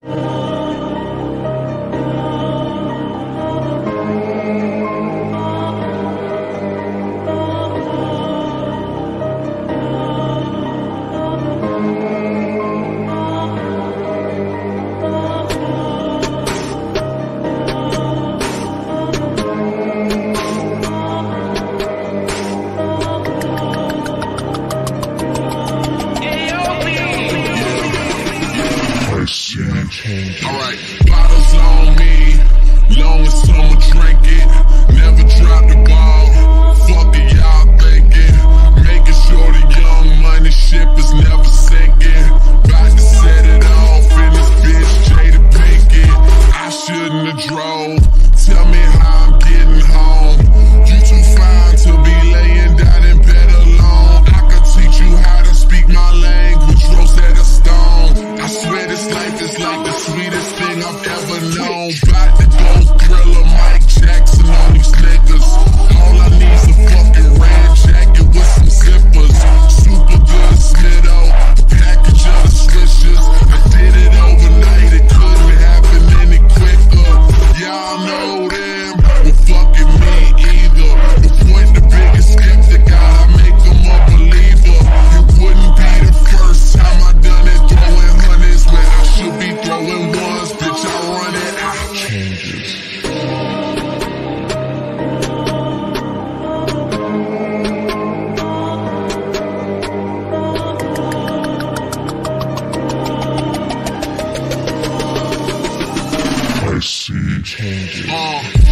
Alright, bottles on me, long as someone drink it. Never drop the ball, fuck it, y'all thinking. Making sure the young money ship is never sinking. About to set it off in this bitch, Jada Pinkett. I shouldn't have drove, tell me how I'm getting home. You too fine to be laying down in bed alone. I could teach you how to speak my language, Rosetta Stone. I swear this life is like the sweetest thing I've ever known. About to go thriller Mike Jackson on these niggas. All I need is a fucking red jacket with some zippers. Super good Snitto, package of the swishers. I did it overnight, it couldn't happen any quicker. Y'all know them, well fucking me either. The point the biggest skeptic out, I make them a believer. It wouldn't be the first time I done it, throwing hundreds where I should be throwing ones. Bitch, I run it out. Changes. I see changes.